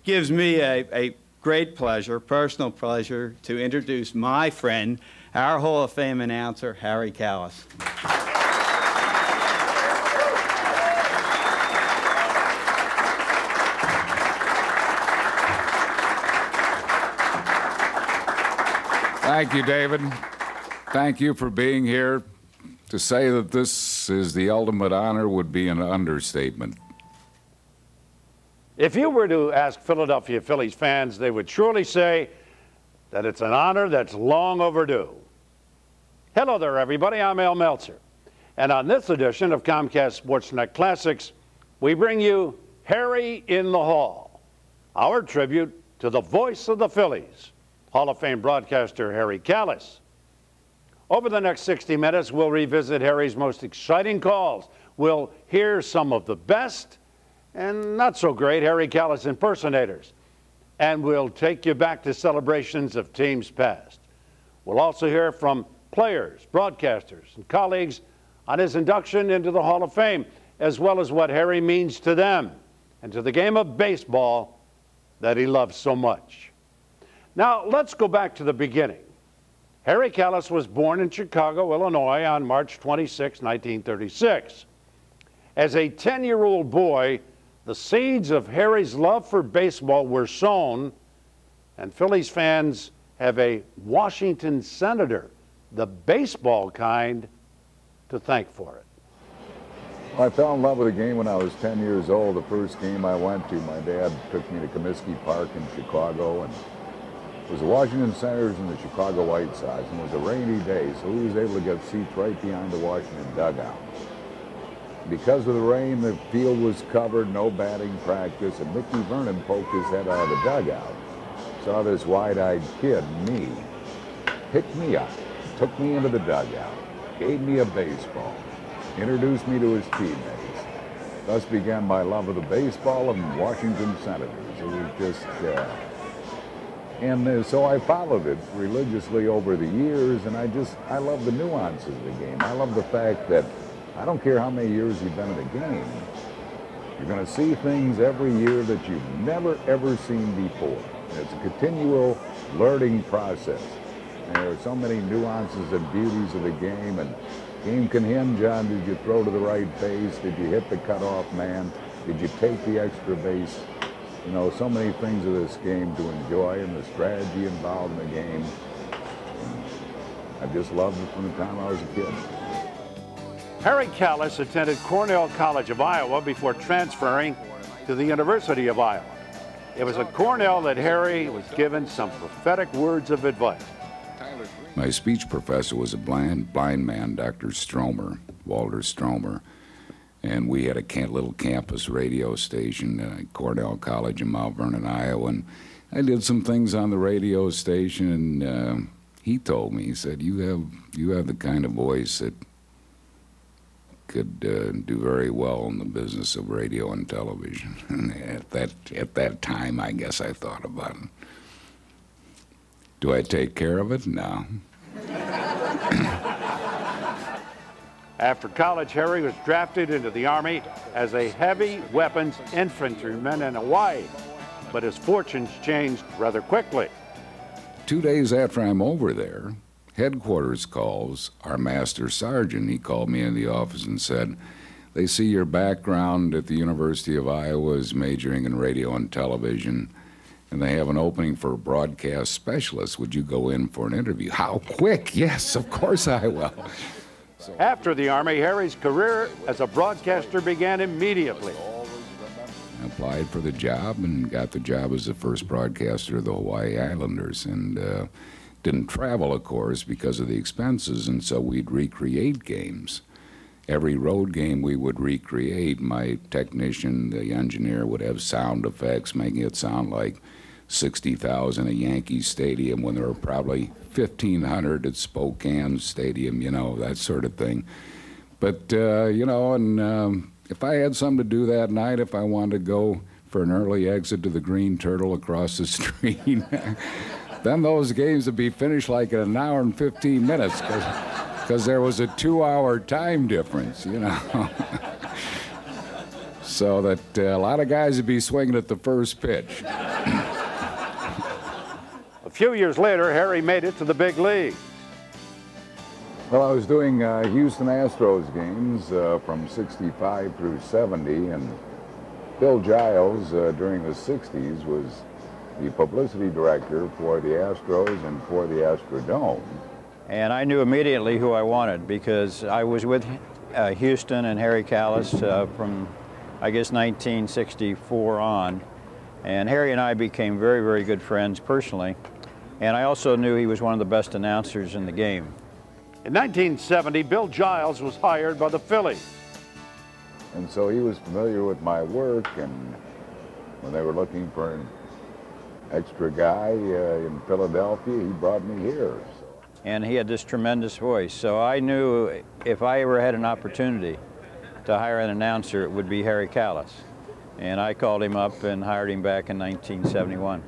gives me a great pleasure, personal pleasure, to introduce my friend, our Hall of Fame announcer, Harry Kalas. Thank you, David. Thank you for being here. To say that this is the ultimate honor would be an understatement. If you were to ask Philadelphia Phillies fans, they would surely say that it's an honor that's long overdue. Hello there, everybody. I'm Al Meltzer. And on this edition of Comcast SportsNet Classics, we bring you Harry in the Hall, our tribute to the voice of the Phillies, Hall of Fame broadcaster Harry Kalas. Over the next 60 minutes, we'll revisit Harry's most exciting calls. We'll hear some of the best and not so great Harry Kalas impersonators. And we'll take you back to celebrations of teams past. We'll also hear from players, broadcasters, and colleagues on his induction into the Hall of Fame, as well as what Harry means to them and to the game of baseball that he loves so much. Now, let's go back to the beginning. Harry Kalas was born in Chicago, Illinois on March 26, 1936. As a 10-year-old boy, the seeds of Harry's love for baseball were sown, and Phillies fans have a Washington senator, the baseball kind, to thank for it. I fell in love with the game when I was 10 years old. The first game I went to, my dad took me to Comiskey Park in Chicago, and it was the Washington Senators and the Chicago White Sox, and it was a rainy day, so we was able to get seats right behind the Washington dugout. Because of the rain, the field was covered, no batting practice, and Mickey Vernon poked his head out of the dugout. Saw this wide-eyed kid, me, picked me up, took me into the dugout, gave me a baseball, introduced me to his teammates. Thus began my love of the baseball and Washington Senators. It was just... so I followed it religiously over the years, and I love the nuances of the game. I love the fact that I don't care how many years you've been in the game, you're going to see things every year that you've never, ever seen before. And it's a continual learning process. And there are so many nuances and beauties of the game, and the game can hinge on, did you throw to the right base? Did you hit the cutoff man? Did you take the extra base? You know, so many things of this game to enjoy, and the strategy involved in the game. I just loved it from the time I was a kid. Harry Kalas attended Cornell College of Iowa before transferring to the University of Iowa. It was at Cornell that Harry was given some prophetic words of advice. My speech professor was a blind man, Dr. Stromer, Walter Stromer. And we had a little campus radio station at Cornell College in Mount Vernon, Iowa. And I did some things on the radio station, and he told me, he said, you have the kind of voice that could do very well in the business of radio and television. And at that time, I guess I thought about it. Do I take care of it? No. After college, Harry was drafted into the Army as a heavy weapons infantryman in Hawaii, but his fortunes changed rather quickly. 2 days after I'm over there, headquarters calls our master sergeant. He called me in the office and said, they see your background at the University of Iowa is majoring in radio and television, and they have an opening for a broadcast specialist. Would you go in for an interview? How quick? Yes, of course I will. After the Army, Harry's career as a broadcaster began immediately. I applied for the job and got the job as the first broadcaster of the Hawaii Islanders, and didn't travel, of course, because of the expenses, and so we'd recreate games. Every road game we would recreate, my technician, the engineer, would have sound effects, making it sound like 60,000 at Yankee Stadium when there were probably 1,500 at Spokane Stadium, you know, that sort of thing. But, you know, and if I had something to do that night, if I wanted to go for an early exit to the Green Turtle across the street, then those games would be finished like in an hour and 15 minutes because there was a 2-hour time difference, you know. so that a lot of guys would be swinging at the first pitch. A few years later, Harry made it to the big league. Well, I was doing Houston Astros games from 65 through 70, and Bill Giles, during the 60s, was the publicity director for the Astros and for the Astrodome. And I knew immediately who I wanted because I was with Houston and Harry Kalas from, I guess, 1964 on. And Harry and I became very, very good friends personally. And I also knew he was one of the best announcers in the game. In 1970, Bill Giles was hired by the Phillies. And so he was familiar with my work, and when they were looking for an extra guy in Philadelphia, he brought me here. So. And he had this tremendous voice, so I knew if I ever had an opportunity to hire an announcer, it would be Harry Kalas. And I called him up and hired him back in 1971.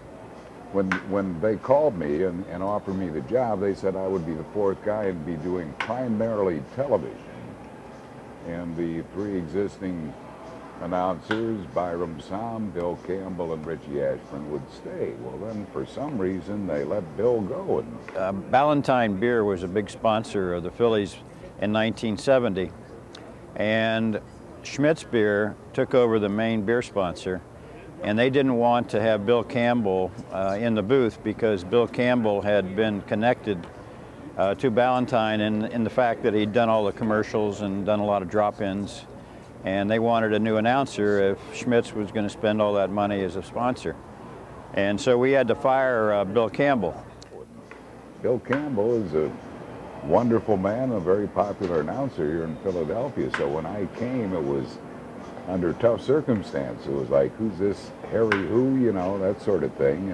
When they called me and offered me the job, they said I would be the fourth guy and be doing primarily television. And the three existing announcers, Byram Som, Bill Campbell, and Richie Ashburn, would stay. Well, then, for some reason, they let Bill go. Ballantine Beer was a big sponsor of the Phillies in 1970. And Schmidt's Beer took over the main beer sponsor. And they didn't want to have Bill Campbell in the booth because Bill Campbell had been connected to Ballantine in the fact that he'd done all the commercials and done a lot of drop-ins. And they wanted a new announcer if Schmitz was going to spend all that money as a sponsor. And so we had to fire Bill Campbell. Bill Campbell is a wonderful man, a very popular announcer here in Philadelphia. So when I came, it was under tough circumstances. It was like, who's this Harry who, you know, that sort of thing.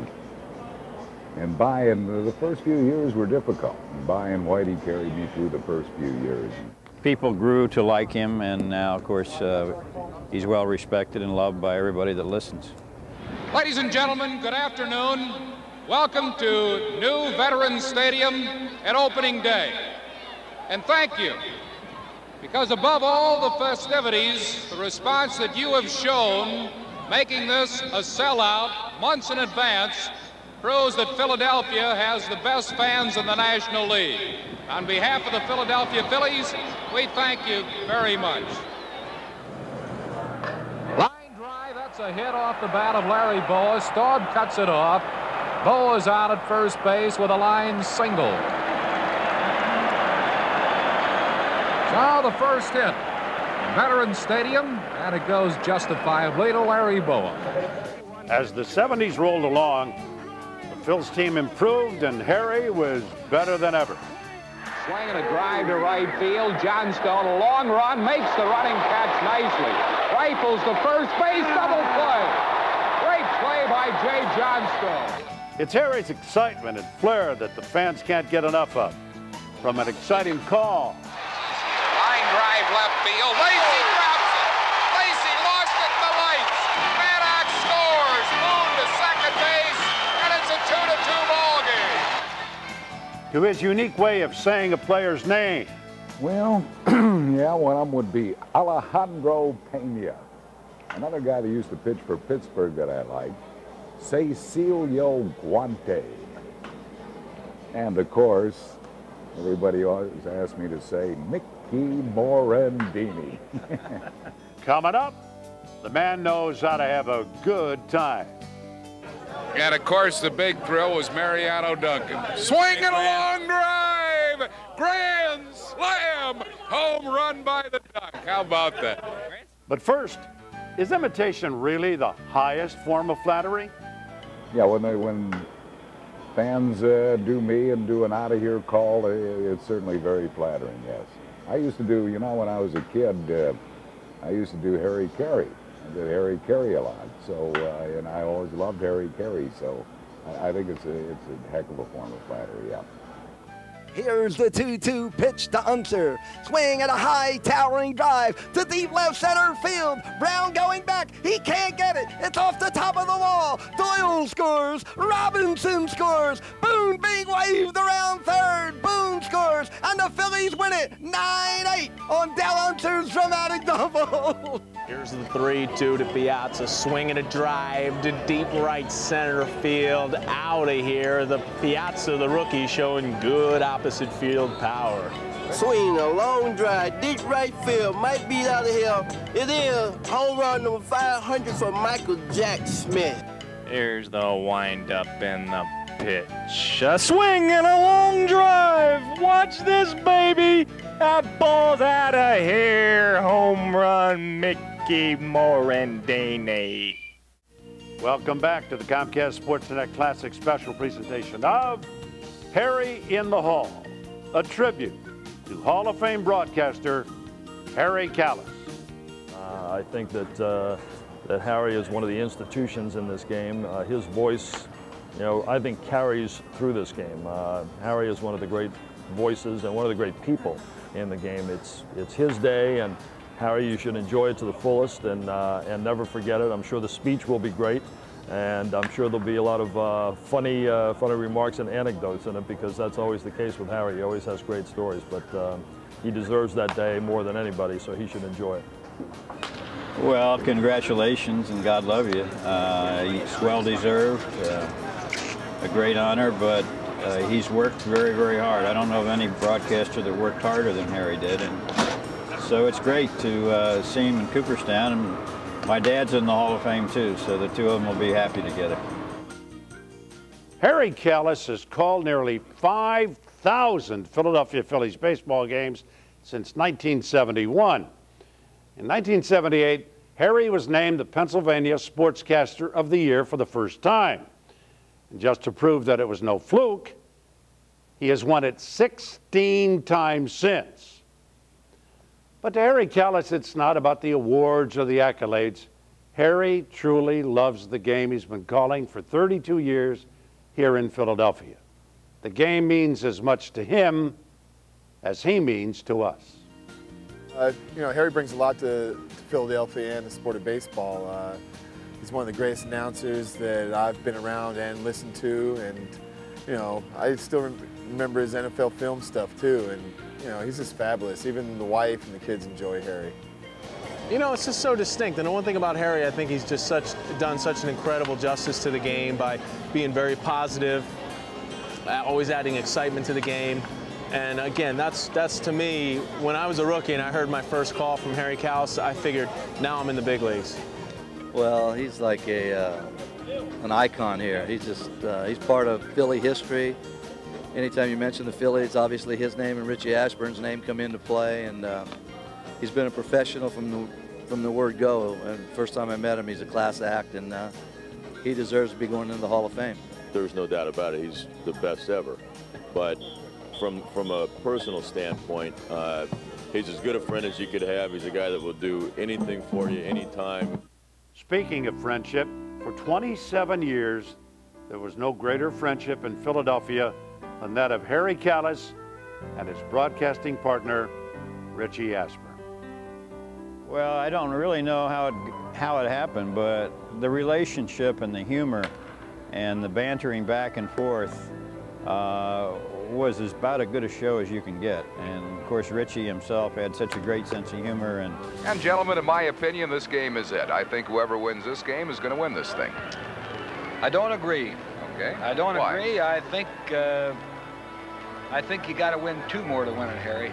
And the first few years were difficult. And Whitey carried me through the first few years. People grew to like him, and now, of course, he's well respected and loved by everybody that listens. Ladies and gentlemen, good afternoon. Welcome to New Veterans Stadium at opening day. And thank you. Because above all the festivities, the response that you have shown, making this a sellout months in advance, proves that Philadelphia has the best fans in the National League. On behalf of the Philadelphia Phillies, we thank you very much. Line drive, that's a hit off the bat of Larry Boa. Staub cuts it off. Boa's out at first base with a line single. Now the first hit, Veterans Stadium, and it goes justifiably to Larry Boa. As the 70s rolled along, the Phil's team improved, and Harry was better than ever. Swinging a drive to right field. Johnstone, a long run, makes the running catch nicely. Rifles to first base, double play. Great play by Jay Johnstone. It's Harry's excitement and flair that the fans can't get enough of. From an exciting call. Line drive left field. Lacy drops it. Lacy lost it in the lights. Maddox scores. Moon to second base, and it's a 2-2 ball game. To his unique way of saying a player's name. Well, yeah, one of them would be Alejandro Pena. Another guy that used to pitch for Pittsburgh that I like, Cecilio Guante. And, of course, everybody always asks me to say Mickey Morandini. Coming up, the man knows how to have a good time. And, of course, the big thrill was Mariano Duncan. Swinging a long drive! Grand slam! Home run by the Duck. How about that? But first, is imitation really the highest form of flattery? Yeah, when fans do me and do an out-of-here call, it's certainly very flattering, yes. I used to do, you know, when I was a kid, I used to do Harry Carey. I did Harry Carey a lot, so, and I always loved Harry Carey, so I think it's a heck of a form of flattery, yeah. Here's the 2-2 pitch to Unser. Swing at a high towering drive to deep left center field. Brown going back. He can't get it. It's off the top of the wall. Doyle Boone scores. Robinson scores. Boone being waved around third. Boone scores. And the Phillies win it 9-8 on Dell Unser's dramatic double. Here's the 3-2 to Piazza, swinging a drive to deep right center field. Out of here, the Piazza, the rookie, showing good opposite field power. Swing a long drive, deep right field, might be out of here. It is home run number 500 for Michael Jack Smith. Here's the wind-up and the pitch. A swing and a long drive. Watch this, baby. That ball's out of here. Home run, Mickey Morandini. Welcome back to the Comcast SportsNet Classic special presentation of Harry in the Hall, a tribute to Hall of Fame broadcaster Harry Kalas. I think that that Harry is one of the institutions in this game. His voice, you know, I think carries through this game. Harry is one of the great voices and one of the great people in the game. It's his day, and Harry, you should enjoy it to the fullest and never forget it. I'm sure the speech will be great, and I'm sure there'll be a lot of funny remarks and anecdotes in it, because that's always the case with Harry. He always has great stories, but he deserves that day more than anybody, so he should enjoy it. Well, congratulations, and God love you. It's well deserved, a great honor, but he's worked very, very hard. I don't know of any broadcaster that worked harder than Harry did, and so it's great to see him in Cooperstown. And my dad's in the Hall of Fame too, so the two of them will be happy together. Harry Kalas has called nearly 5,000 Philadelphia Phillies baseball games since 1971. In 1978, Harry was named the Pennsylvania Sportscaster of the Year for the first time. And just to prove that it was no fluke, he has won it 16 times since. But to Harry Kalas, it's not about the awards or the accolades. Harry truly loves the game he's been calling for 32 years here in Philadelphia. The game means as much to him as he means to us. You know, Harry brings a lot to Philadelphia and the sport of baseball. He's one of the greatest announcers that I've been around and listened to, and you know, I still remember his NFL film stuff too, and you know, he's just fabulous. Even the wife and the kids enjoy Harry. You know, it's just so distinct, and the one thing about Harry, I think he's just done such an incredible justice to the game by being very positive, always adding excitement to the game. And again, that's to me, when I was a rookie and I heard my first call from Harry Kalas, I figured, now I'm in the big leagues. Well, he's like an icon here. He's just, he's part of Philly history. Anytime you mention the Phillies, obviously his name and Richie Ashburn's name come into play, and he's been a professional from the word go. And first time I met him, he's a class act, and he deserves to be going into the Hall of Fame. There's no doubt about it. He's the best ever. But from a personal standpoint, he's as good a friend as you could have. He's a guy that will do anything for you anytime. Speaking of friendship, for 27 years, there was no greater friendship in Philadelphia than that of Harry Kalas and his broadcasting partner, Richie Ashburn. Well, I don't really know how it happened, but the relationship and the humor and the bantering back and forth was about as good a show as you can get. And of course, Richie himself had such a great sense of humor. And gentlemen, in my opinion, this game is it. I think whoever wins this game is going to win this thing. I don't agree. Okay. I don't Why? agree. I think you got to win two more to win it, Harry.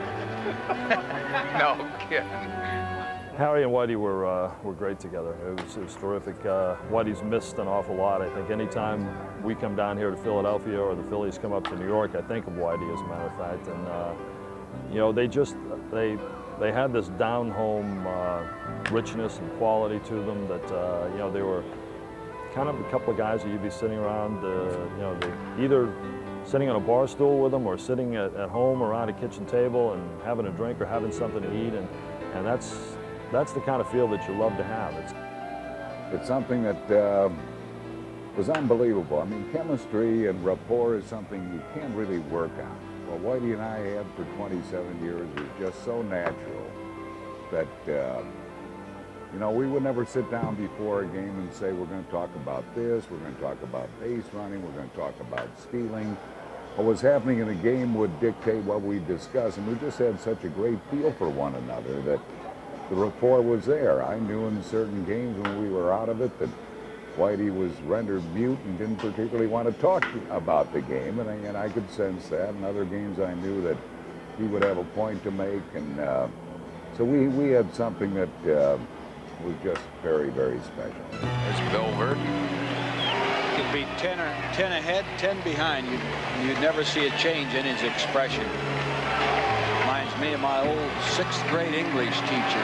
No kidding. Harry and Whitey were great together. It was terrific. Whitey's missed an awful lot. I think anytime we come down here to Philadelphia or the Phillies come up to New York, I think of Whitey, as a matter of fact. And you know, they had this down-home richness and quality to them that you know, they were kind of a couple of guys that you'd be sitting around, you know, either sitting on a bar stool with them or sitting at home around a kitchen table and having a drink or having something to eat, and that's the kind of feel that you love to have. It's something that was unbelievable. I mean, chemistry and rapport is something you can't really work on. What Whitey and I had for 27 years was just so natural that You know, we would never sit down before a game and say, we're going to talk about this, we're going to talk about base running, we're going to talk about stealing. What was happening in the game would dictate what we discuss, and we just had such a great feel for one another that the rapport was there. I knew in certain games when we were out of it that Whitey was rendered mute and didn't particularly want to talk about the game, and I could sense that. In other games I knew that he would have a point to make, and so we had something that was just very, very special. There's Bill Verdon. He could be 10 ahead, 10 behind. You'd never see a change in his expression. Reminds me of my old 6th grade English teacher.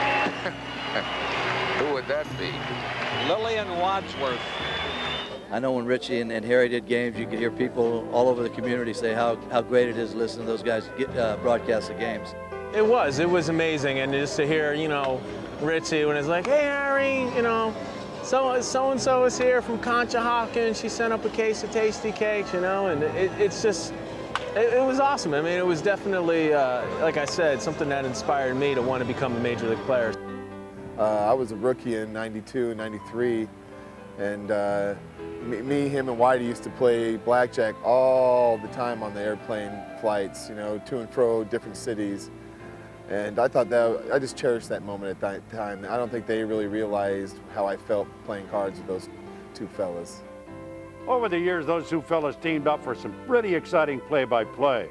Who would that be? Lillian Wadsworth. I know when Richie and Harry did games, you could hear people all over the community say how great it is to listen to those guys broadcast the games. It was amazing, and just to hear, you know, Richie when it's like, hey Harry, you know, so-and-so is here from Conshohocken. She sent up a case of tasty cakes, you know, and it's just, it was awesome. I mean, it was definitely, like I said, something that inspired me to want to become a Major League player. I was a rookie in '92 and '93, and me, him, and Whitey used to play blackjack all the time on the airplane flights, you know, to and fro different cities. And I thought that, I just cherished that moment at that time. I don't think they really realized how I felt playing cards with those two fellas. Over the years, those two fellas teamed up for some pretty exciting play-by-play.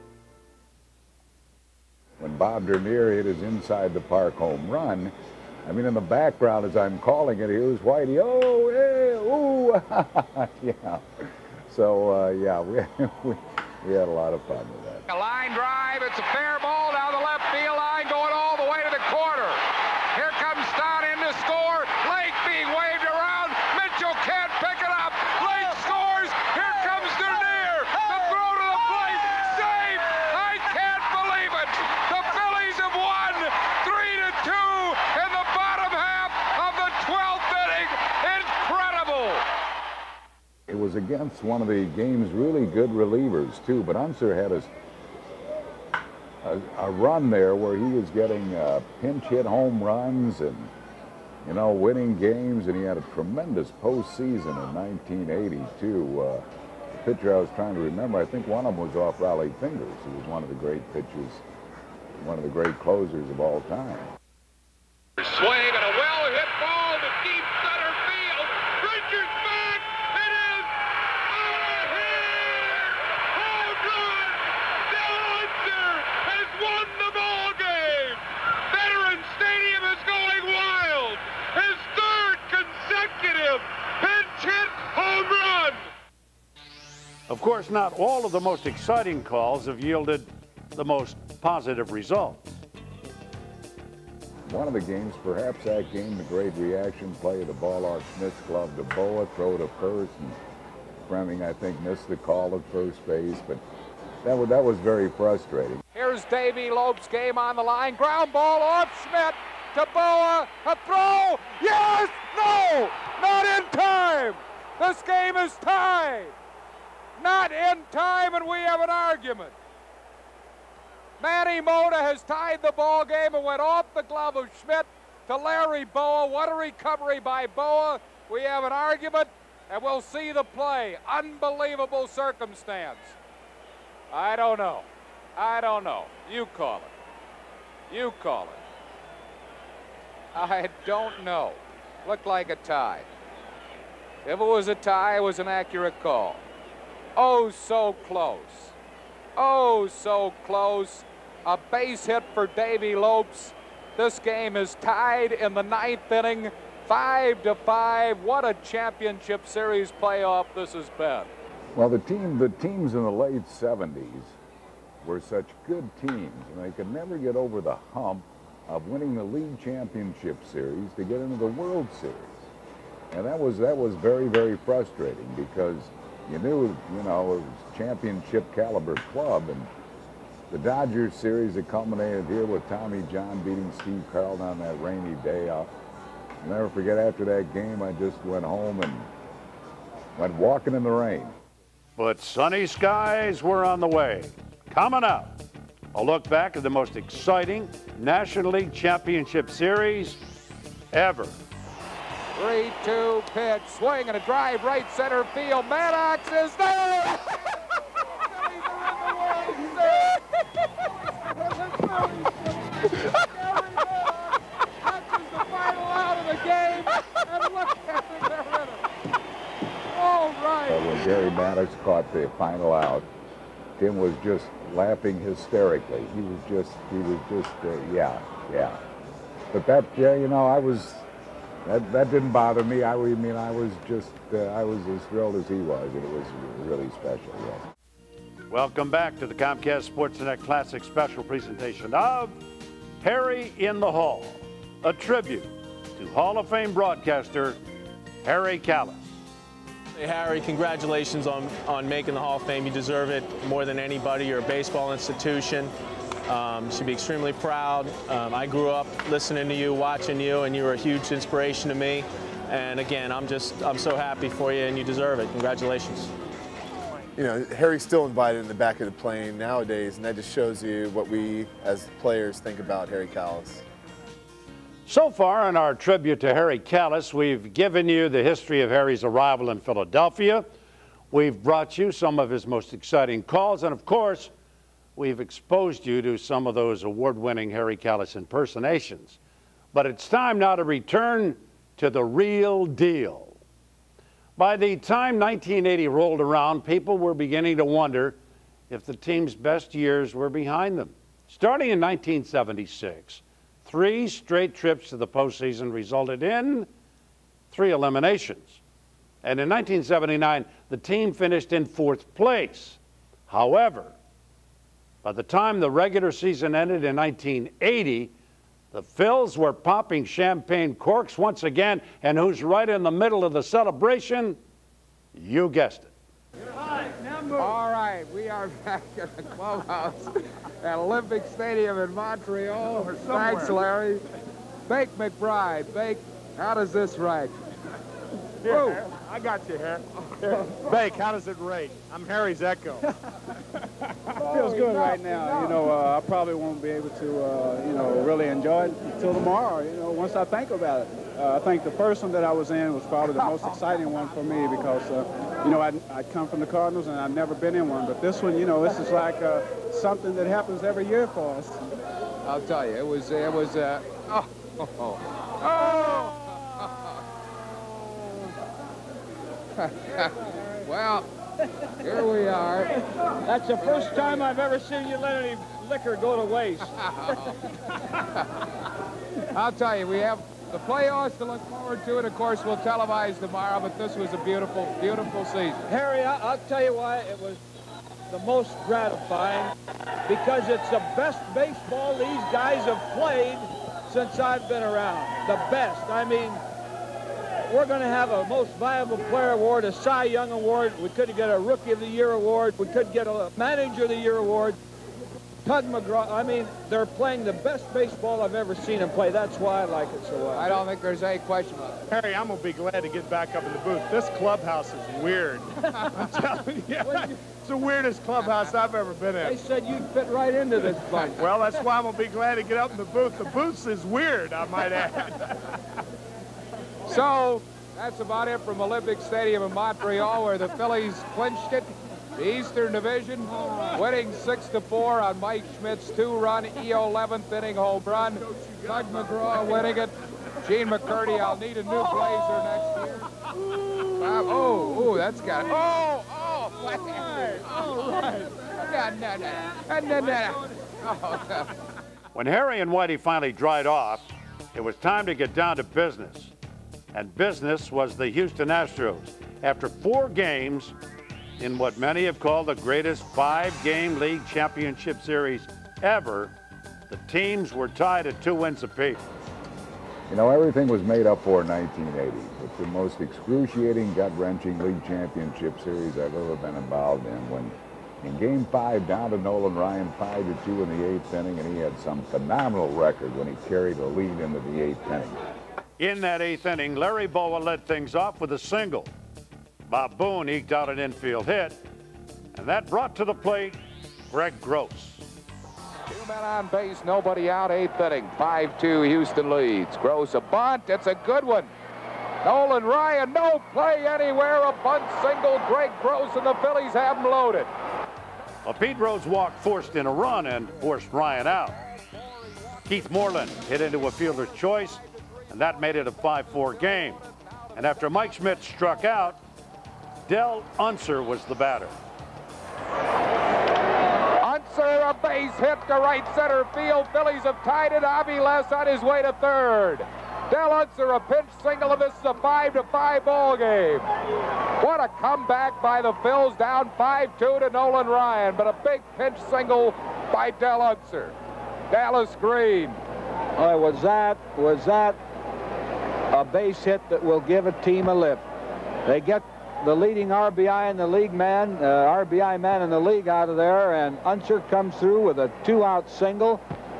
When Bob Dernier hit his inside the park home run, I mean, in the background as I'm calling it, here's Whitey, oh, hey, ooh, yeah. So, yeah, we had a lot of fun with that. A line drive, it's a fair ball down the left field line, going all the way to the corner. Here comes Stott in to score. Lake being waved around. Mitchell can't pick it up. Lake scores. Here comes Dernier. The throw to the plate. Save. I can't believe it. The Phillies have won 3-2 in the bottom half of the 12th inning. Incredible. It was against one of the game's really good relievers, too, but Unser had a run there where he was getting pinch hit home runs and, you know, winning games, and he had a tremendous postseason in 1982. The pitcher I was trying to remember, I think one of them was off Raleigh Fingers, who was one of the great pitchers, one of the great closers of all time. Swing and a well-hit ball to deep center field. Bridger's back. It is out of here. Home run. Del Unser has won the ball game. Veterans Stadium is going wild. His 3rd consecutive pinch hit home run. Of course, not all of the most exciting calls have yielded the most positive results. One of the games, perhaps that game, the great reaction play, the ball off Smith's glove to Boa, throw to first, and Fremming, I think, missed the call at first base, but that was very frustrating. Here's Davey Lopes, game on the line. Ground ball off Schmidt to Boa. A throw. Yes! No! Not in time! This game is tied. Not in time, and we have an argument. Manny Mota has tied the ball game and went off the glove of Schmidt to Larry Boa. What a recovery by Boa. We have an argument, and we'll see the play. Unbelievable circumstance. I don't know. I don't know. You call it. You call it. I don't know. Looked like a tie. If it was a tie, it was an accurate call. Oh, so close. Oh, so close. A base hit for Davey Lopes. This game is tied in the 9th inning, 5-5. What a championship series playoff this has been. Well, the teams in the late 70s were such good teams, and they could never get over the hump of winning the league championship series to get into the World Series. And that was very, very frustrating because you knew, you know, it was a championship caliber club, and the Dodgers series that culminated here with Tommy John beating Steve Carlton on that rainy day. I'll never forget, after that game, I just went home and went walking in the rain. But sunny skies were on the way. Coming up, a look back at the most exciting National League Championship Series ever. 3-2 pitch, swing and a drive right center field. Maddox is there! That's the final out of the game, and look at them, they're in it. All right. When Gary Maddox caught the final out, Tim was just laughing hysterically. He was just, yeah. But that, you know, that didn't bother me. I was as thrilled as he was, and it was really special, yes. Welcome back to the Comcast SportsNet Classic special presentation of Harry in the Hall, a tribute to Hall of Fame broadcaster Harry Kalas. Hey, Harry, congratulations on making the Hall of Fame. You deserve it more than anybody. You're a baseball institution. You should be extremely proud. I grew up listening to you, watching you, and you were a huge inspiration to me. And again, I'm so happy for you, and you deserve it. Congratulations. You know, Harry's still invited in the back of the plane nowadays, and that just shows you what we as players think about Harry Kalas. So far in our tribute to Harry Kalas, we've given you the history of Harry's arrival in Philadelphia. We've brought you some of his most exciting calls, and of course, we've exposed you to some of those award-winning Harry Kalas impersonations. But it's time now to return to the real deal. By the time 1980 rolled around, people were beginning to wonder if the team's best years were behind them. Starting in 1976, 3 straight trips to the postseason resulted in 3 eliminations. And in 1979, the team finished in 4th place. However, by the time the regular season ended in 1980, the Phils were popping champagne corks once again, and who's right in the middle of the celebration? You guessed it. All right, we are back at the clubhouse at Olympic Stadium in Montreal. Thanks, Larry. Bake McBride. Bake, how does this rank? Here, I got you here. Bake, how does it rate? I'm Harry's echo. Feels good right now. You know, I probably won't be able to, you know, really enjoy it until tomorrow, you know, once I think about it. I think the first one that I was in was probably the most exciting one for me because, you know, I'd come from the Cardinals and I'd never been in one. But this one, you know, this is like something that happens every year for us. I'll tell you, it was well, here we are. That's the first time I've ever seen you let any liquor go to waste. I'll tell you, we have the playoffs to look forward to, and of course we'll televise tomorrow, but this was a beautiful, beautiful season. Harry, I'll tell you why it was the most gratifying, because it's the best baseball these guys have played since I've been around. The best. I mean, we're going to have a Most Valuable Player Award, a Cy Young Award. We could get a Rookie of the Year Award. We could get a Manager of the Year Award. Tug McGraw, I mean, they're playing the best baseball I've ever seen them play. That's why I like it so well. I don't think there's any question about it. Harry, I'm going to be glad to get back up in the booth. This clubhouse is weird. I'm telling you, it's the weirdest clubhouse I've ever been in. They said you'd fit right into this bunch. Well, that's why I'm going to be glad to get up in the booth. The booth is weird, I might add. So, that's about it from Olympic Stadium in Montreal, where the Phillies clinched it. The Eastern Division, winning 6-4 on Mike Schmidt's 2-run EO 11th inning home run. Doug McGraw winning it. Gene McCurdy, I'll need a new blazer next year. Oh, that's got it. Oh, right. When Harry and Whitey finally dried off, it was time to get down to business. And business was the Houston Astros. After 4 games in what many have called the greatest 5-game league championship series ever, the teams were tied at 2 wins apiece. You know, everything was made up for in 1980. It's the most excruciating, gut-wrenching league championship series I've ever been involved in. When in Game 5, down to Nolan Ryan, 5-2 in the 8th inning, and he had some phenomenal record when he carried a lead into the 8th inning. In that 8th inning, Larry Bowa led things off with a single. Bob Boone eked out an infield hit, and that brought to the plate Greg Gross. men on base, nobody out, 8th inning. 5-2, Houston leads. Gross a bunt. It's a good one. Nolan Ryan, no play anywhere. A bunt single. Greg Gross and the Phillies have him loaded. A Pete Rose walk forced in a run and forced Ryan out. Keith Moreland hit into a fielder's choice, and that made it a 5-4 game. And after Mike Schmidt struck out, Del Unser was the batter. Unser, a base hit to right center field. Phillies have tied it. Aviles on his way to third. Del Unser, a pinch single, and this is a 5-5 ball game. What a comeback by the Phils, down 5-2 to Nolan Ryan, but a big pinch single by Del Unser. Dallas Green. Was that a base hit that will give a team a lift? They get the leading RBI in the league RBI man in the league out of there, and Unser comes through with a 2-out single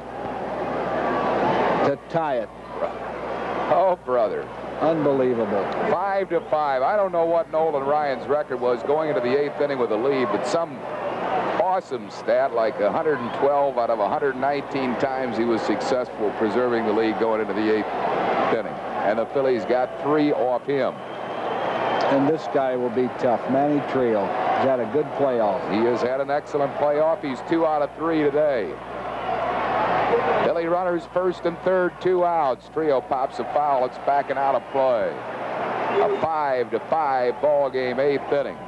to tie it. Oh, brother. Unbelievable. 5-5. I don't know what Nolan Ryan's record was going into the 8th inning with a lead, but some awesome stat like 112 out of 119 times he was successful preserving the lead going into the 8th inning. And the Phillies got 3 off him. And this guy will be tough. Manny Trio has had a good playoff. He has had an excellent playoff. He's 2 out of 3 today. Philly runners first and third, 2 outs. Trio pops a foul. It's back and out of play. A 5-5 ball game, 8th inning.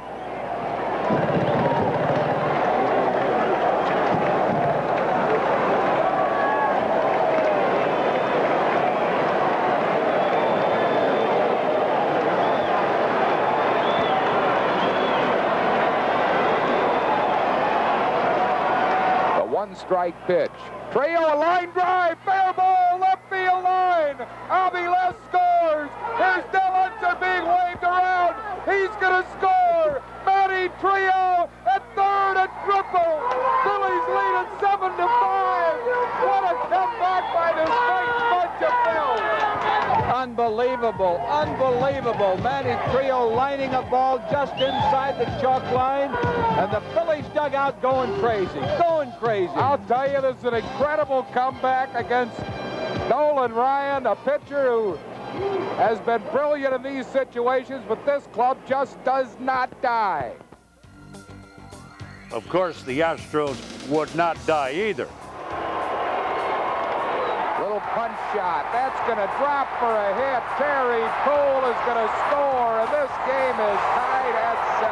Strike pitch. Trio, a line drive, fair ball, left field line. Aviles scores. There's Del Unser being waved around. He's going to score. Manny Trio at third and triple. Phillies lead at 7-5. What a comeback by this great bunch of Phils. Unbelievable, unbelievable. Manny Trio lining a ball just inside the chalk line, and the Phillies dugout going crazy, going crazy. I'll tell you, this is an incredible comeback against Nolan Ryan, a pitcher who has been brilliant in these situations, but this club just does not die. Of course, the Astros would not die either. Little punch shot. That's going to drop for a hit. Terry Cole is going to score, and this game is tied at 7.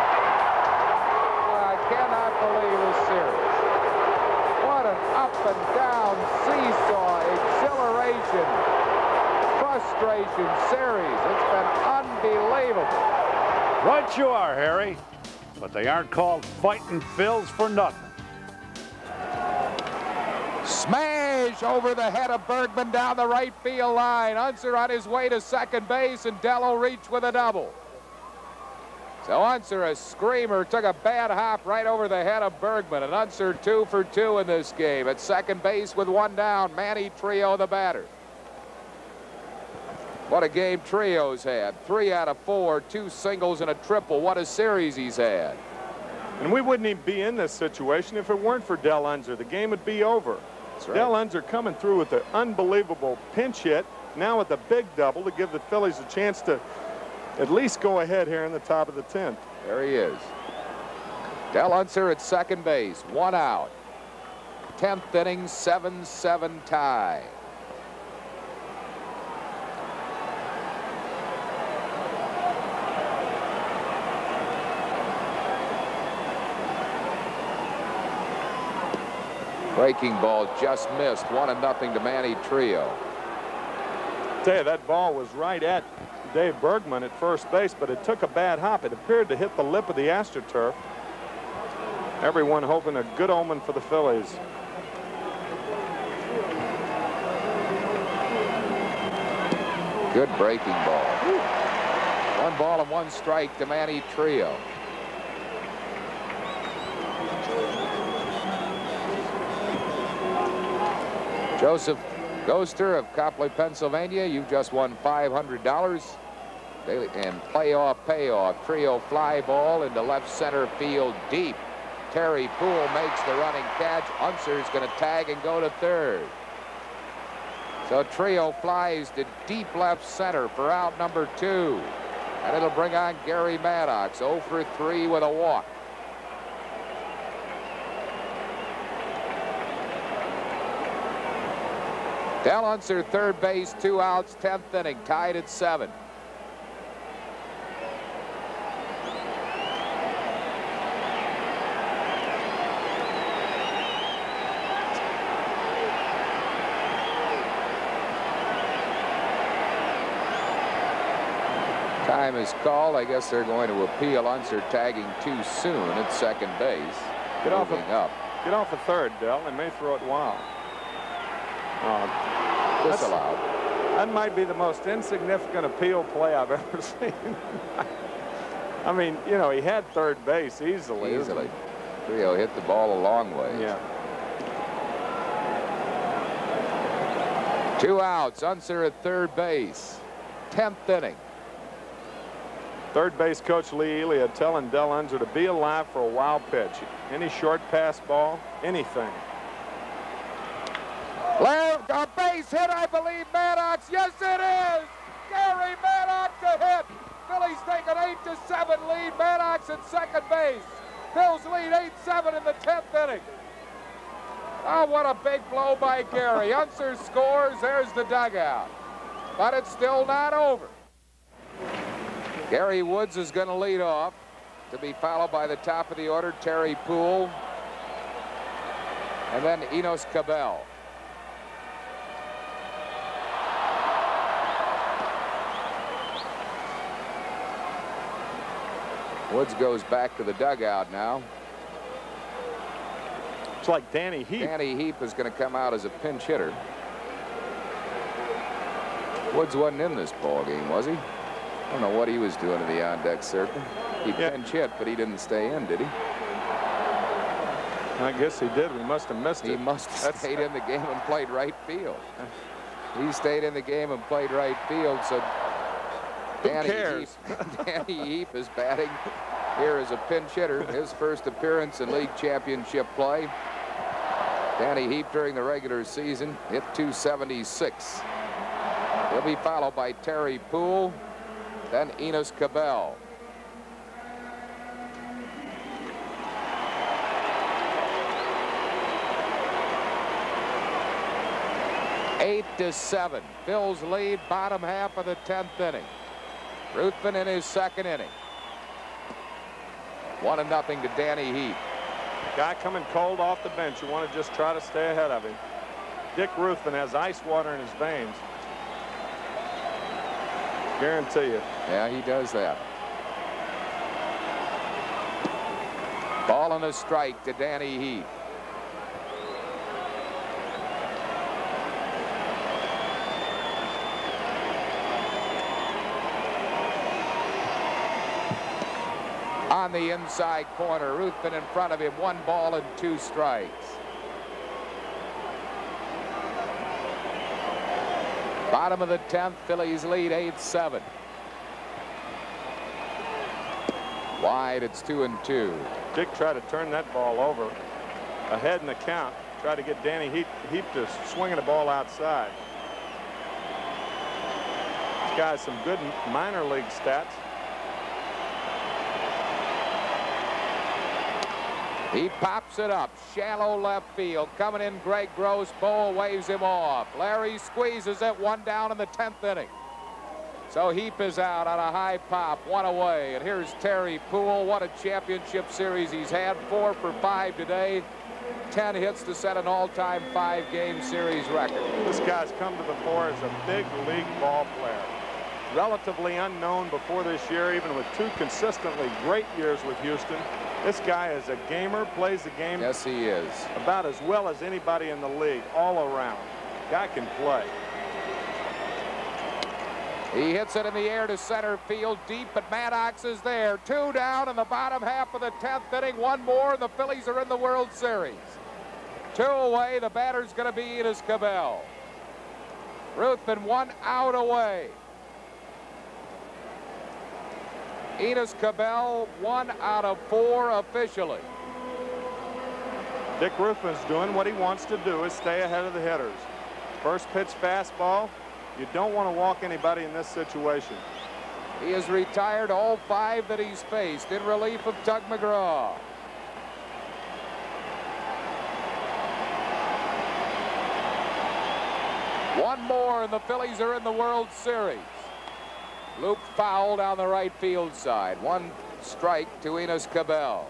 I cannot believe this series. What an up and down seesaw, exhilaration, frustration series. It's been unbelievable. Right you are, Harry. But they aren't called fighting Phils for nothing. Smash over the head of Bergman down the right field line. Unser on his way to second base, and Dello reached with a double. So Unser, a screamer, took a bad hop right over the head of Bergman. And Unser 2 for 2 in this game. At second base with 1 down, Manny Trio the batter. What a game Trio's had. 3 out of 4, 2 singles and a triple. What a series he's had. And we wouldn't even be in this situation if it weren't for Del Unser. The game would be over. Right. Del Unser coming through with the unbelievable pinch hit, now with the big double to give the Phillies a chance to at least go ahead here in the top of the 10th. There he is. Del Unser at second base, 1 out. 10th inning, 7-7 tie. Breaking ball just missed. 1-0 to Manny Trio. Tell you, that ball was right at Dave Bergman at first base, but it took a bad hop. It appeared to hit the lip of the AstroTurf. Everyone hoping a good omen for the Phillies. Good breaking ball. 1 ball and 1 strike to Manny Trio. Joseph Goster of Copley, Pennsylvania, you've just won $500. Daily and playoff payoff. Trio fly ball into left center field deep. Terry Poole makes the running catch. Unser's going to tag and go to third. So trio flies to deep left center for out number 2. And it'll bring on Gary Maddox, 0 for 3 with a walk. Del Unser, third base, 2 outs, 10th inning, tied at 7. Time is called. I guess they're going to appeal Unser tagging too soon at second base. Get off a third, Del. They may throw it wild. Disallowed. That might be the most insignificant appeal play I've ever seen. I mean, you know, he had third base easily. Trio hit the ball a long way. Yeah. 2 outs. Unser at third base. 10th inning. Third base coach Lee Elia telling Del Unser to be alive for a wild pitch. Any short pass ball, anything. A base hit, I believe, Maddox. Yes, it is. Gary Maddox a hit. Phillies take an 8-7 lead. Maddox at second base. Phil's lead 8-7 in the 10th inning. Oh, what a big blow by Gary. Unser scores. There's the dugout. But it's still not over. Gary Woods is going to lead off, to be followed by the top of the order, Terry Poole, and then Enos Cabell. Woods goes back to the dugout now. It's like Danny Heap. Danny Heap is going to come out as a pinch hitter. Woods wasn't in this ball game, was he? I don't know what he was doing in the on-deck circle. He pinch hit, but he didn't stay in, did he? I guess he did. We must have missed it. He must have stayed in the game and played right field. He stayed in the game and played right field, so Danny Heap is batting here as a pinch hitter. His first appearance in league championship play. Danny Heap during the regular season hit .276. He'll be followed by Terry Poole, then Enos Cabell. Eight to 7. Phil's lead, bottom half of the 10th inning. Ruthven in his second inning. 1-0 to Danny Heap. Guy coming cold off the bench. You want to just try to stay ahead of him. Dick Ruthven has ice water in his veins. Guarantee you. Yeah, he does that. Ball and a strike to Danny Heap. On the inside corner, Ruthven in front of him, 1 ball and 2 strikes. Bottom of the 10th, Phillies lead 8-7. Wide, it's 2-2. Dick tried to turn that ball over ahead in the count. Tried to get Danny Heap to swinging the ball outside. This guy has some good minor league stats. He pops it up, shallow left field. Coming in, Greg Gross. Bowl waves him off. Larry squeezes it, 1 down in the 10th inning. So Heap is out on a high pop, 1 away. And here's Terry Poole. What a championship series he's had. 4 for 5 today. 10 hits to set an all-time 5-game series record. This guy's come to the fore as a big league ball player. Relatively unknown before this year, even with 2 consistently great years with Houston. This guy is a gamer, plays the game. Yes, he is. About as well as anybody in the league, all around. Guy can play. He hits it in the air to center field deep, but Maddox is there. 2 down in the bottom half of the 10th inning. 1 more, and the Phillies are in the World Series. 2 away. The batter's going to be Enos Cabell. Ruthven 1 out away. Enos Cabell 1 out of 4 officially. Dick Ruffin's doing what he wants to do, is stay ahead of the hitters. First pitch fastball. You don't want to walk anybody in this situation. He has retired all 5 that he's faced in relief of Tug McGraw. One more and the Phillies are in the World Series. Loop foul down the right field side. 1 strike to Enos Cabell.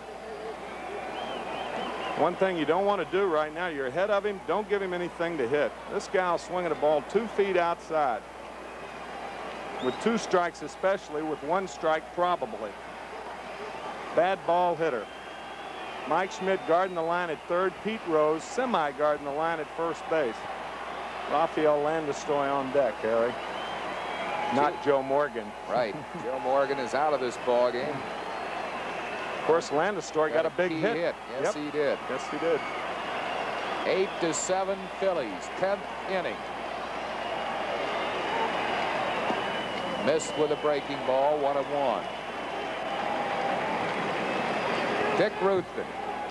One thing you don't want to do right now, you're ahead of him, don't give him anything to hit. This guy will swing at a ball 2 feet outside. With 2 strikes especially, with 1 strike probably. Bad ball hitter. Mike Schmidt guarding the line at third. Pete Rose semi-guarding the line at first base. Rafael Landeskog on deck, Harry. Not Joe Morgan. Right. Joe Morgan is out of this ball game. Of course, Landeskog got a big hit. Yes, yep. he did. Yes, he did. 8-7 Phillies, 10th inning. Missed with a breaking ball, 1-1. Dick Ruthven.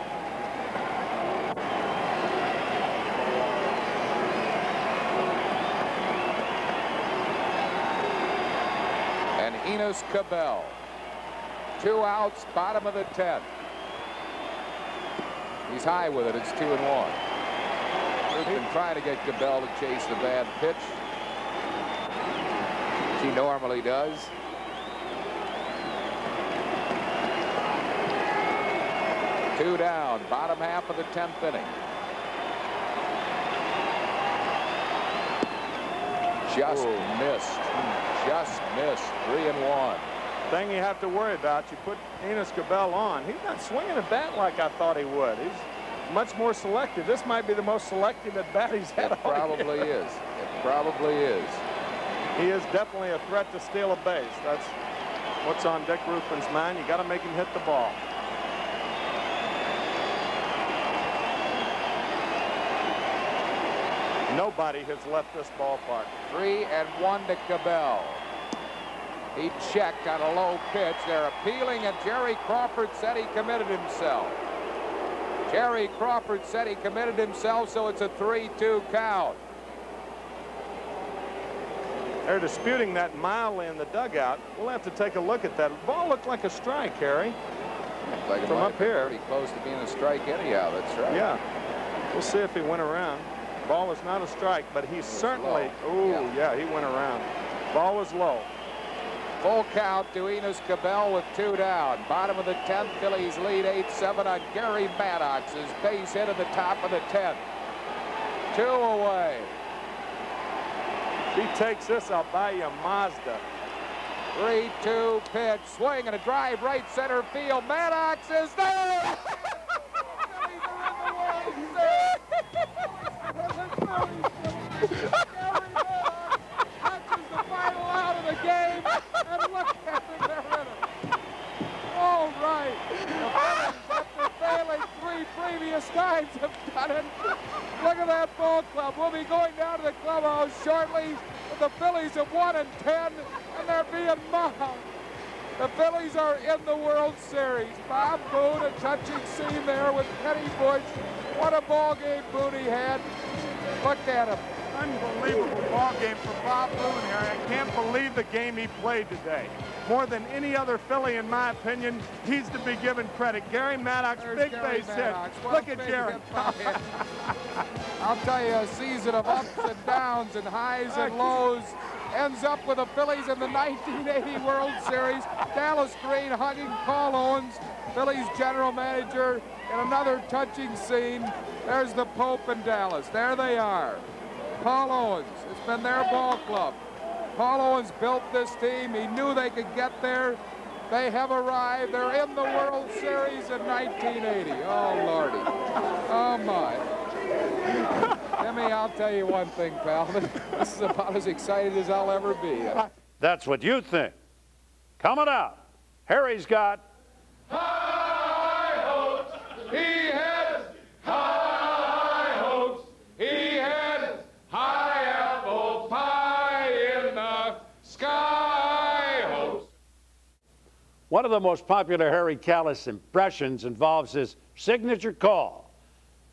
And Enos Cabell. 2 outs, bottom of the 10th. He's high with it. It's 2-1. Ruthven trying to get Cabell to chase the bad pitch. He normally does. Two down, bottom half of the 10th inning. Just missed. Just missed. 3-1. Thing you have to worry about, you put Enos Cabell on. He's not swinging a bat like I thought he would. He's much more selective. This might be the most selective at bat he's had all year. It probably is. It probably is. He is definitely a threat to steal a base. That's what's on Dick Ruffin's mind. You got to make him hit the ball. Nobody has left this ballpark. 3-1 to Cabell. He checked on a low pitch. They're appealing, and Jerry Crawford said he committed himself. Jerry Crawford said he committed himself, so it's a 3-2 count. They're disputing that mildly in the dugout. We'll have to take a look at that. The ball looked like a strike, Harry. Like from up here. Pretty close to being a strike anyhow. That's right. Yeah. We'll see if he went around. Ball was not a strike, but he certainly. Oh, yeah, he went around. Ball was low. Full count to Enos Cabell with 2 down. Bottom of the 10th, Phillies lead 8-7 on Gary Maddox's base hit at the top of the 10th. 2 away. If he takes this, I'll buy you a Mazda. 3-2 pitch, swing and a drive right center field. Maddox is there. Touches the final out of the game, and look at them, they're in it. All right. The Phillies, after failing 3 previous times, have done it. Look at that ball club. We'll be going down to the clubhouse shortly. The Phillies have won in 10, and they're being mobbed. The Phillies are in the World Series. Bob Boone, a touching scene there with Kenny Bush. What a ball game Boone had. Look at him. Unbelievable ball game for Bob Boone, Harry. I can't believe the game he played today. More than any other Philly, in my opinion, he's to be given credit. Gary Maddox, big base hit. Look at Jerry. I'll tell you, a season of ups and downs and highs and lows ends up with the Phillies in the 1980 World Series. Dallas Green hugging Paul Owens, Phillies general manager, in another touching scene. There's the Pope in Dallas. There they are. Paul Owens. It's been their ball club. Paul Owens built this team. He knew they could get there. They have arrived. They're in the World Series in 1980. Oh, Lordy. Oh, my. Jimmy, I'll tell you one thing, pal. This is about as excited as I'll ever be. That's what you think. Coming out, Harry's got high hopes. He has high hopes. He has high apple pie in the sky hopes. one of the most popular Harry Kalas impressions involves his signature call.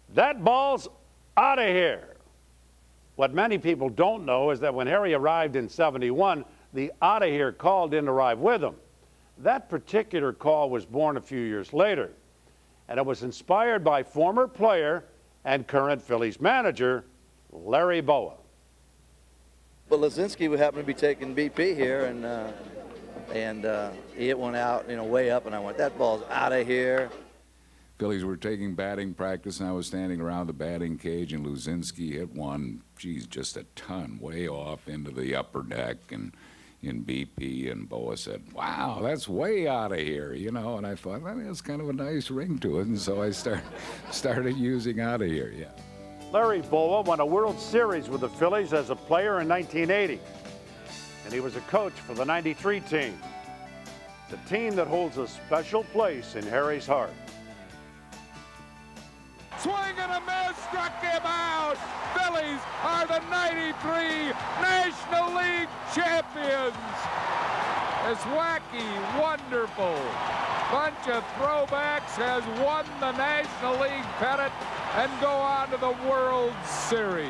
That ball's out of here. What many people don't know is that when Harry arrived in '71, the out of here call didn't arrive with him. That particular call was born a few years later, and it was inspired by former player and current Phillies manager, Larry Bowa. But Luzinski would happen to be taking BP here, and he hit one out, way up, and I went, that ball's out of here. Phillies were taking batting practice, and I was standing around the batting cage, and Luzinski hit one, geez, just a ton, way off into the upper deck and in BP, and Bowa said, wow, that's way out of here, and I thought, well, that's kind of a nice ring to it, and so I started using out of here, yeah. Larry Bowa won a World Series with the Phillies as a player in 1980, and he was a coach for the '93 team, the team that holds a special place in Harry's heart. Swing and a miss, struck him out. Phillies are the '93 National League champions. This wacky, wonderful bunch of throwbacks has won the National League pennant and go on to the World Series.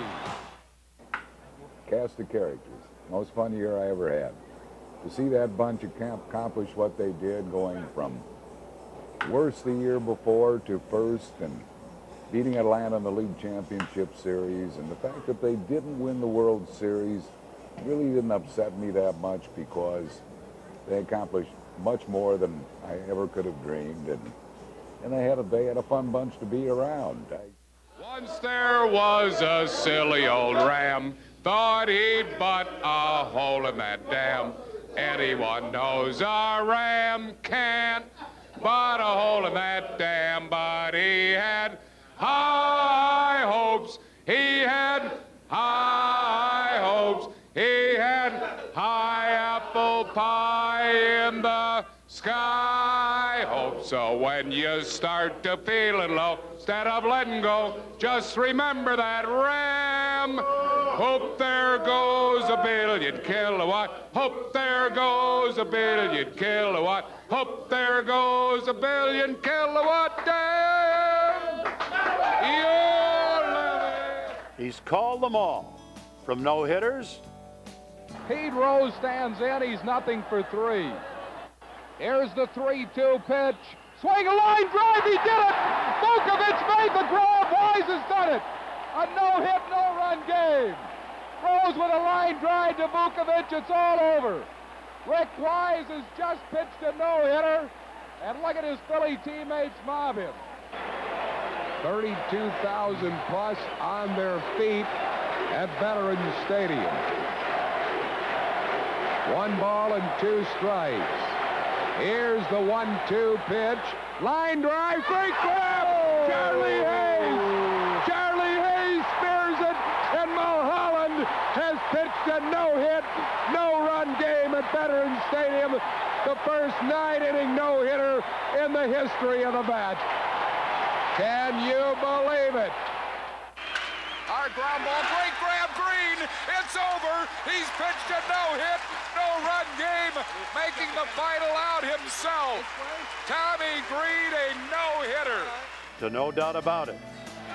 Cast of characters. Most fun year I ever had. To see that bunch accomplish what they did, going from worst the year before to first, and beating Atlanta in the league championship series, and the fact that they didn't win the World Series really didn't upset me that much, because they accomplished much more than I ever could have dreamed, and they had a fun bunch to be around. Once there was a silly old ram, thought he'd butt a hole in that dam. Anyone knows a ram can't butt a hole in that dam, but he had high hopes, he had high hopes, he had high apple pie in the sky hope. So when you start to feeling low, instead of letting go, just remember that ram. Hope there goes a billion kilowatt. Hope there goes a billion kilowatt. Hope there goes a billion kilowatt dam. He's called them all, from no-hitters. Pete Rose stands in. He's nothing for three. Here's the 3-2 pitch. Swing a line drive. He did it. Vukovich made the grab. Wise has done it. A no-hit, no-run game. Rose with a line drive to Vukovich. It's all over. Rick Wise has just pitched a no-hitter. And look at his Philly teammates mob him. 32,000 plus on their feet at Veterans Stadium. 1 ball and 2 strikes. Here's the 1-2 pitch. Line drive, great grab! Charlie Hayes! Charlie Hayes spears it, and Mulholland has pitched a no-hit, no-run game at Veterans Stadium. The first 9-inning no-hitter in the history of the bat. Can you believe it? Hard ground ball, great grab, Green. It's over. He's pitched a no-hit, no-run game, making the final out himself. Tommy Green, a no-hitter. To no doubt about it.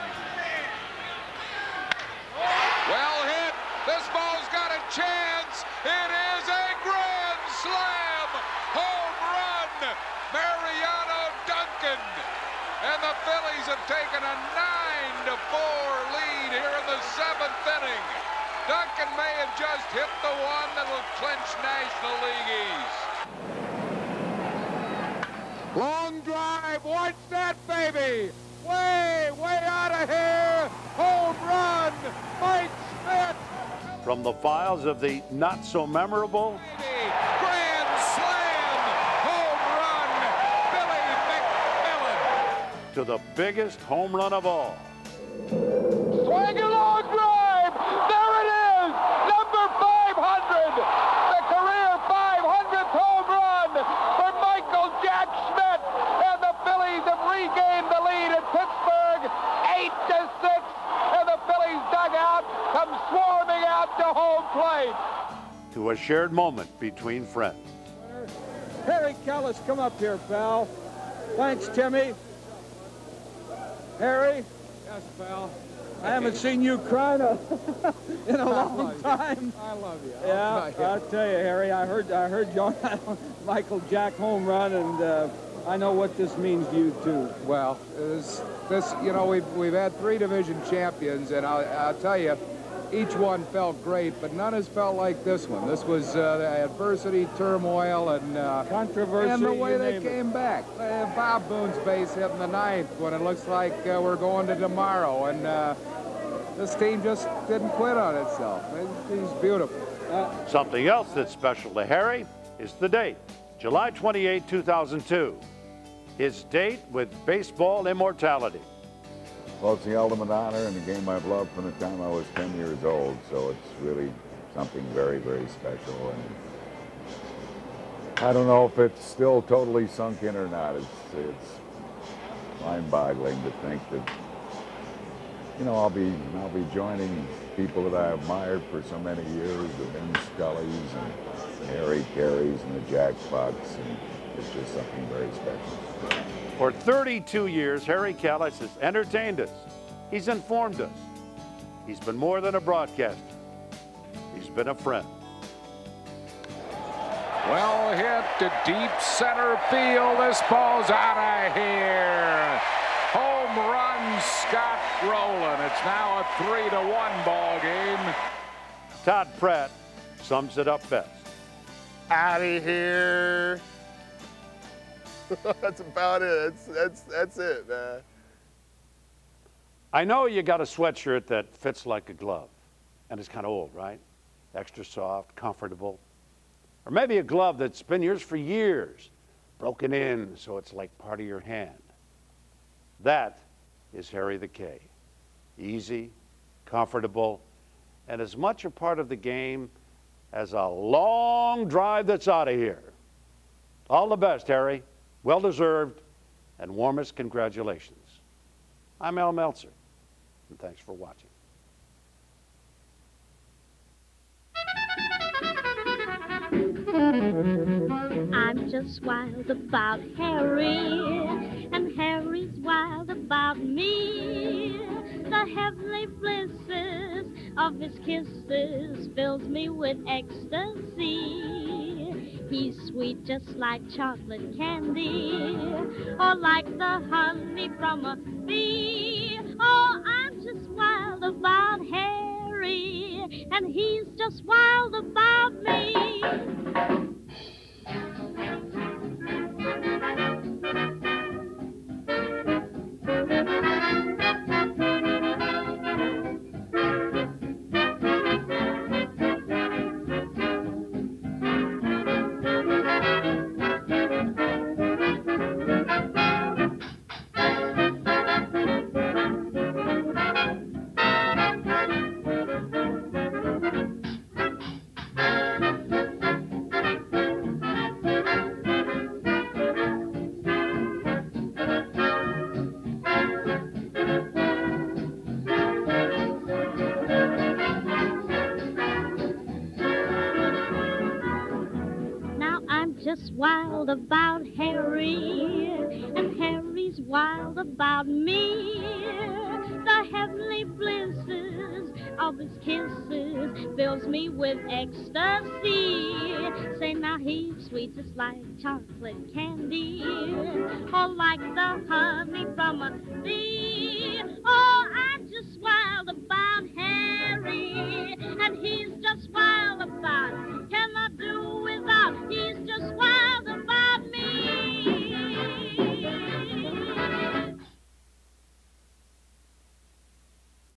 Well hit. This ball's got a chance. It is a grand slam. Home run. Mariano Duncan. And the Phillies have taken a 9-4 lead here in the 7th inning. Duncan may have just hit the one that will clinch National League East. Long drive, watch that baby. Way out of here. Home run, Mike Schmidt. From the files of the not-so-memorable Grand slam, home run, Billy McMillan. to the biggest home run of all. Swing a long drive. There it is. Number 500. The career 500th home run for Michael Jack Schmidt. And the Phillies have regained the lead at Pittsburgh 8-6. And the Phillies dugout comes swarming out to home plate. To a shared moment between friends. Harry Kellis, come up here, pal. Thanks, Timmy. Harry, Yes, pal. I haven't seen you cry in a long time. I love you. Yeah, I'll tell you, Harry. I heard your Michael Jack home run, and I know what this means to you too. Well, you know, we've had 3 division champions, and I'll tell you, each one felt great, but none has felt like this one. This was adversity, turmoil, and controversy, and the way they came back. Bob Boone's base hit in the 9th when it looks like we're going to tomorrow, and this team just didn't quit on itself. He's beautiful. Something else that's special to Harry is the date, July 28, 2002. His date with baseball immortality. Well, it's the ultimate honor and a game I've loved from the time I was 10 years old, so it's really something very, very special. And I don't know if it's still totally sunk in or not. It's mind-boggling to think that, you know, I'll be joining people that I admired for so many years, the Vin Scullys and Harry Careys and the Jack Bucks, and it's just something very special. For 32 years, Harry Kalas has entertained us. He's informed us. He's been more than a broadcaster. He's been a friend. Well hit to deep center field. This ball's out of here. Home run, Scott Rowland. It's now a 3-1 ball game. Todd Pratt sums it up best. Out of here. That's about it. That's it, man. I know you got a sweatshirt that fits like a glove, and it's kind of old, right? Extra soft, comfortable. Or maybe a glove that's been yours for years, broken in so it's like part of your hand. That is Harry the K. Easy, comfortable, and as much a part of the game as a long drive that's out of here. All the best, Harry. Well-deserved, and warmest congratulations. I'm Al Meltzer, and thanks for watching. I'm just wild about Harry, and Harry's wild about me. The heavenly blisses of his kisses fills me with ecstasy. He's sweet just like chocolate candy, or like the honey from a bee. Oh, I'm just wild about Harry, and he's just wild about me. Just wild about Harry, and Harry's wild about me. The heavenly blisses of his kisses fills me with ecstasy. Say now he's sweet just like chocolate candy, or like the honey from a bee.